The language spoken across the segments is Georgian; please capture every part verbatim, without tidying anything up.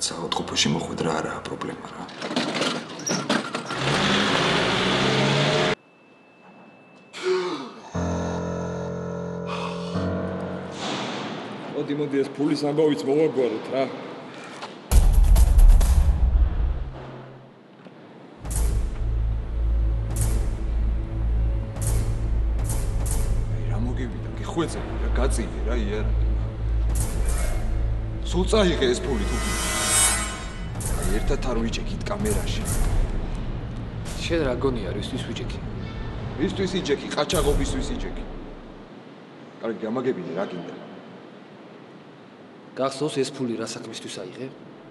საავადმყოფოში მოხვედრა არაა პრობლემა რა. მოდი მოდი ეს ფულის ამბავიც მოვაგვაროთ რა. ხვეწე რა გაწინე რა იარა. სულ წაიღე ეს ფული თუ აი ერთად არ ვიჭექით კამერაში. შენ რა გონია რისთვის ვიჭექი? ისთვის იჭექი, ყაჩაღობისთვის იჭექი. კარგი გამაგებინე რა გინდა. გახსოვს ეს ფული რა საქმისთვის აიღე?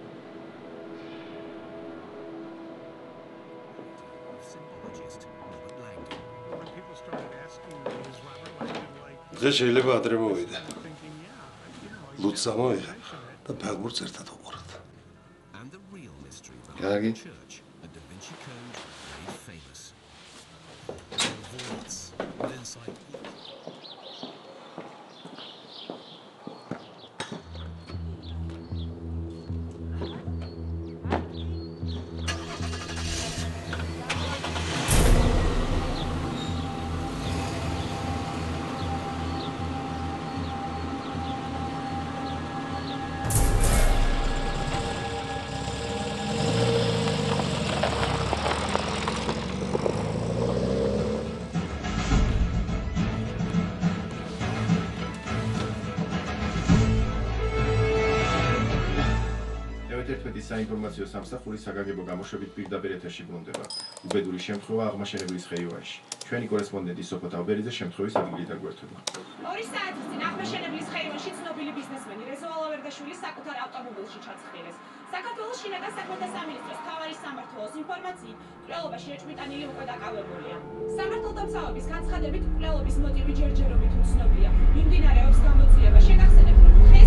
დღეს შეიძლება ადრე მოვიდე. ლუც ამოიღებ და ფეხბურთს ერთად ვუყურებთ. კარგი. საინფორმაციო სამსახური საგანგებო გამოშვებით პირდაპირ ეთერში ბრუნდება. უბედური შემთხვევა აღმაშენებლის ხეივანში. ჩვენი კორესპონდენტი სოფო თავბერიძე შემთხვევის ადგილით აგვერთვება. ორი საათის წინ აღმაშენებლის ხეივანში ცნობილი ბიზნესმენი რეზო ალავერდაშვილი საკუთარ ავტომობილში ჩაცხილეს. საქართველოს შინაგან საქმეთა სამინისტროს მთავარი სამმართველოს ინფორმაციით, მკვლელობაში ეჭვმიტანილი უკვე დაკავებულია. სამართალდამცავების განცხადებით, მკვლელობის მოტივი ჯერჯერობით უცნობია. მიმდინარეობს გამოძიება. შეგახსენებთ, რომ